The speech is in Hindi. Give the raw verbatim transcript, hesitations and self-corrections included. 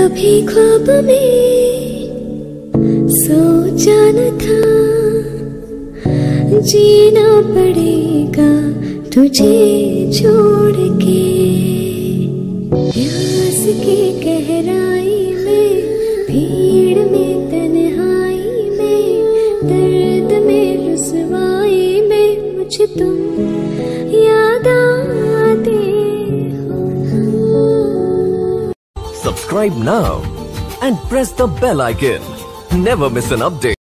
कभी ख्वाब में सोचा न था जीना पड़ेगा तुझे छोड़ के। प्यास की गहराई में, भीड़ में, तन्हाई में, दर्द में, रुसवाई में मुझे तुम याद आते हो। Subscribe now and press the bell icon. Never miss an update.